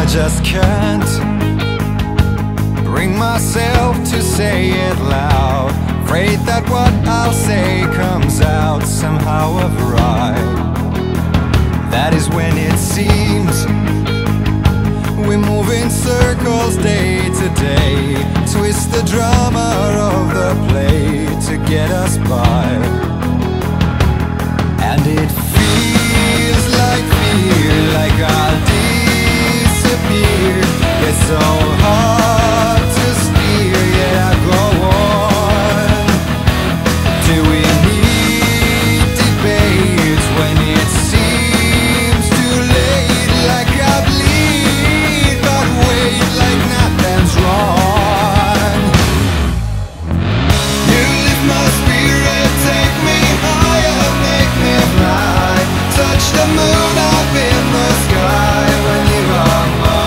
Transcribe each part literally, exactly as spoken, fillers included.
just can't bring myself to say it loud. Afraid that what I'll say comes out somehow of right. That is when it seems we move in circles day to day, twist the drama of the play to get us by. And it feels like fear, like I'll disappear. It's so hard to steer, yet I go on. Do we need debates when it seems too late? Like I bleed, but wait, like nothing's wrong. You lift my spirit, take me higher, make me fly. Touch the moon up in the sky when you are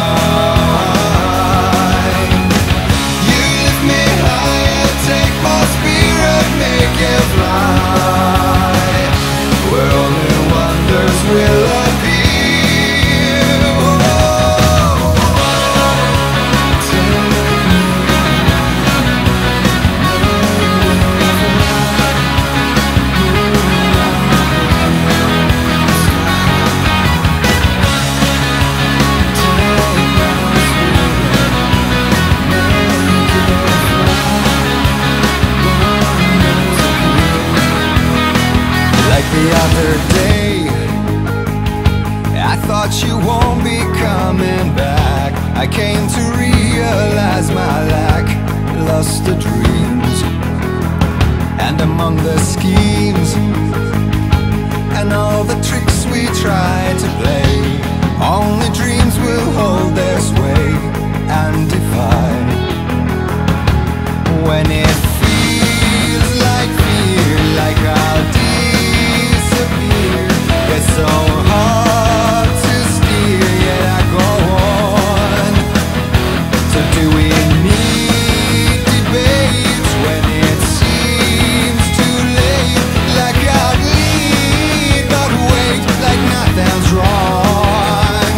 mine. You lift me higher, take my spirit, make it fly, where only wonders will appear. The other day, I thought you won't be coming back. I came to realize my lack, lost the dreams, and among the schemes and all the tricks we tried to play, only dreams will hold their sway and defy. When it feels like fear, like I'll disappear, it's so hard to steer, yet I go on. So do we need debates when it seems too late? Like I'd lead, but wait, like nothing's wrong.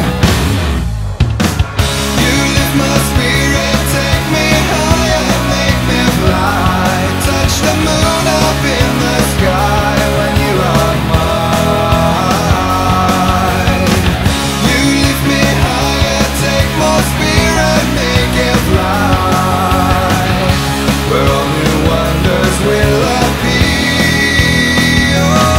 You lift my spirit, take me higher, make me fly. Touch the moon up in the sky when you are mine. You lift me higher, take my spirit, make it fly, where only wonders will appear.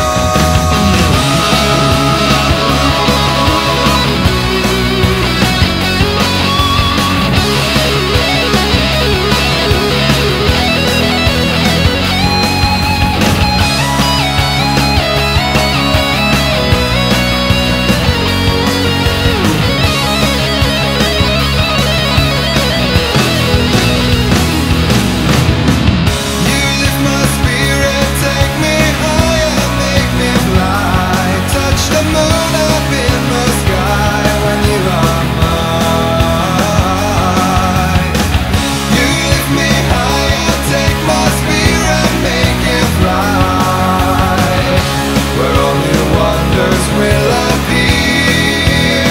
You lift my spirit, take me higher, make me fly. Touch the moon up in the sky when you are mine. You lift me higher, take my spirit, make it fly, where only wonders will appear.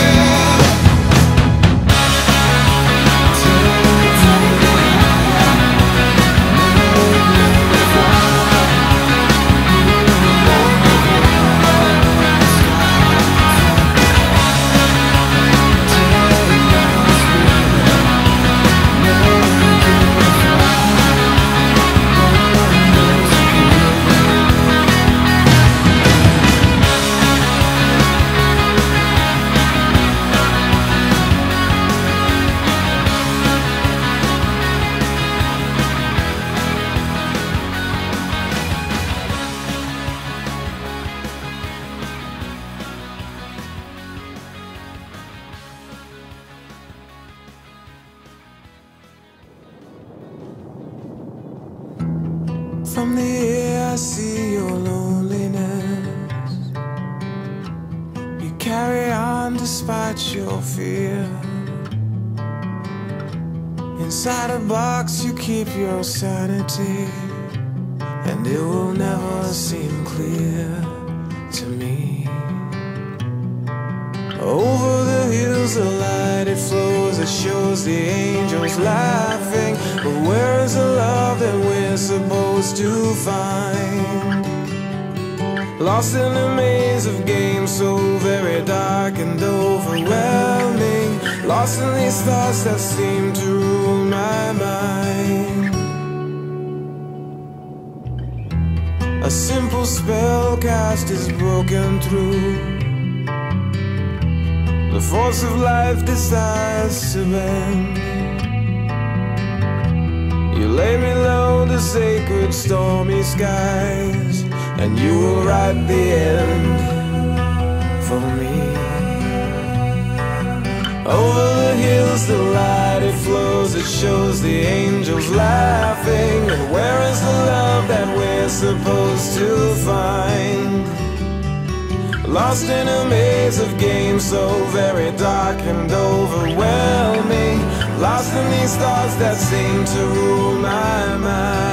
From the air I see your loneliness. You carry on despite your fear. Inside a box you keep your sanity, and it will never seem clear to me. Over the hills the light it flows, it shows the angels laughing. But where is the love that we're supposed to find? Lost in a maze of games so very dark and overwhelming. Lost in these thoughts that seem to rule my mind. A simple spell cast is broken through. The force of life decides to bend. You lay me low to sacred stormy skies, and you will write the end for me. Over the hills the light it flows, it shows the angels laughing. And where is the love that we're supposed to find? Lost in a maze of games so very dark and overwhelming. Lost in these thoughts that seem to rule my mind.